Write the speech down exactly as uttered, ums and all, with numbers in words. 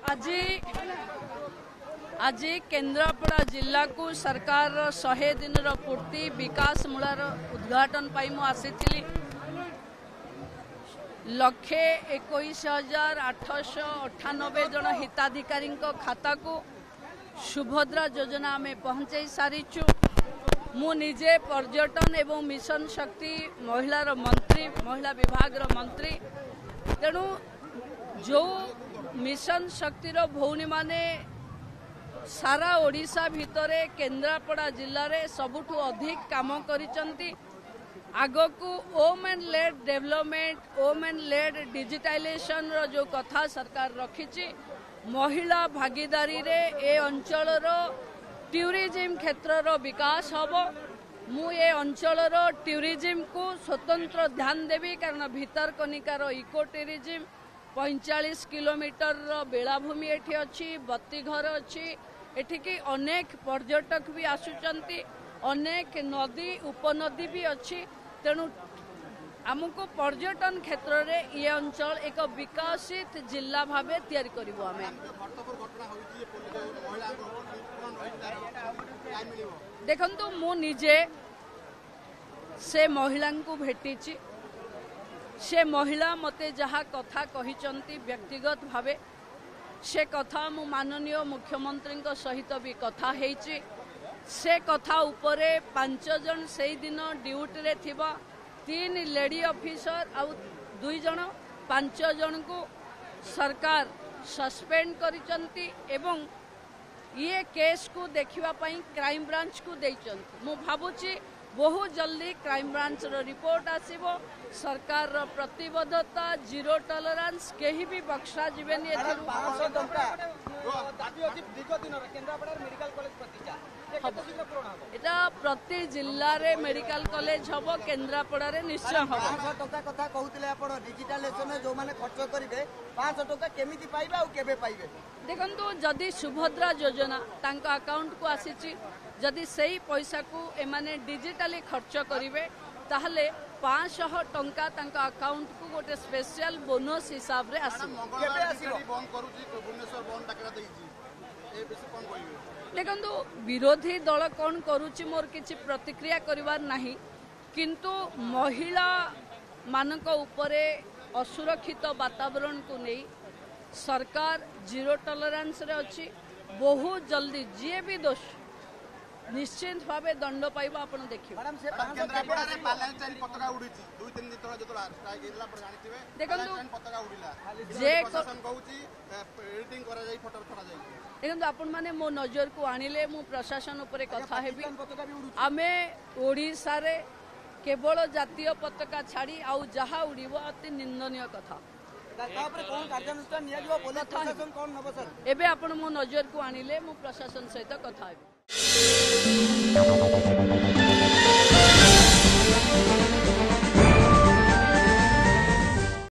आज आज केन्द्रापड़ा जिला को सरकार शहे दिन पूर्ति विकास मूलार उद्घाटन पाई मु आसी लक्षे इक्कीस हजार आठश अठानबे जन हिताधिकारी खाता को सुभद्रा योजना आम पहुंचाई सारीचु। मु निजे पर्यटन एवं मिशन शक्ति महिलार मंत्री महिला विभाग मंत्री तेणु जो मिशन शक्तिर भौणी माने सारा ओडिशा भितरे केन्द्रापड़ा जिले में सबुठु अधिक काम करिसंती। आगकू women led development women led digitization रो जो कथा सरकार रखी महिला भागीदारी रे ए अंचलर टूरिज्म क्षेत्र रो विकास हब। मु ए अंचलर टूरिज्म को स्वतंत्र ध्यान देवी कारण भितरकनिकार इको टूरिज्म पैंचाश किलोमीटर बेलाभूमि एठी अच्छी बत्ती घर अच्छी एठिकी अनेक पर्यटक भी आसुचंती अनेक नदी उपनदी भी अच्छी तेणु आमको पर्यटन क्षेत्र में ये अंचल एक विकसित जिला भावे तैयारी करिवो आमे। देखंतु मु निजे से महिला को भेटिची से महिला मते जहाँ कथा कहिचंती व्यक्तिगत भावे से कथा मु माननीय मुख्यमंत्री सहित भी कथा हेची से कथा उपरे पांच जन से दिन ड्यूटी रे थिबा तीन लेडी ऑफिसर आउ दुई जन पांच जन को सरकार सस्पेंड करिचंती एवं ये केस को देखिवा पई क्राइम ब्रांच को देइचंती। मु भाबुची बहुत जल्दी क्राइम ब्रांच रो रिपोर्ट आसीबो। सरकार रो प्रतिबद्धता जीरो टॉलरेंस केही भी बक्सा जीवेनी एथरु एटा प्रति जिल्ला रे मेडिकल कॉलेज हबो केन्द्रापड़ा रे निश्चय हबो। पाँच टका कथा कहउतिले आपण डिजिटलाइजेशन जो माने खर्च करिवे पाँच टका केमिति पाइबे आ केबे पाइबे। देखंतु जदि सुभद्रा योजना तांका अकाउंट को आसीची जदि सही पैसा को एमाने डिजिटली खर्च करिवे ताहले पाँच सौ टंका तांका अकाउंट को गोटे स्पेशल बोनस हिसाब रे आसीबो। केबे आसीबो बंद करूची भुवनेश्वर बंद डाकरा देइची ए बेसी कोन कहिबे। देखंतु विरोधी दल कौन करुची मोर किछि प्रतिक्रिया करिवार नाही किंतु महिला मानक उपरे असुरक्षित वातावरण को नहीं सरकार जीरो टॉलरेंस रे अछि। बहुत जल्दी जे भी दोष निश्चित भावे दंड पाइबा आपण देखियो। मैडम से केन्द्रापड़ा रे बालांटाइन पताका उडीची दुई तीन दिन तळा जतो स्ट्राइक इला पर जानिथिबे बालांटाइन पताका उडीला जे प्रशासन कहूची एडिटिंग करा जाई फोटो छडा जाई। देखो आपण माने मो नजर को आनिले मु प्रशासन उपरे कथा हेबी आमे ओडिसा रे केवल जातीय पताका छाड़ी आउ जहा उड़ीबो अति निंदनीय कथा। कोन कार्यानुष्ठान निया जो पुलिस प्रशासन कोन नबो सर एबे आपण मो नजर को आनिले मु प्रशासन सहित कथा हेबी।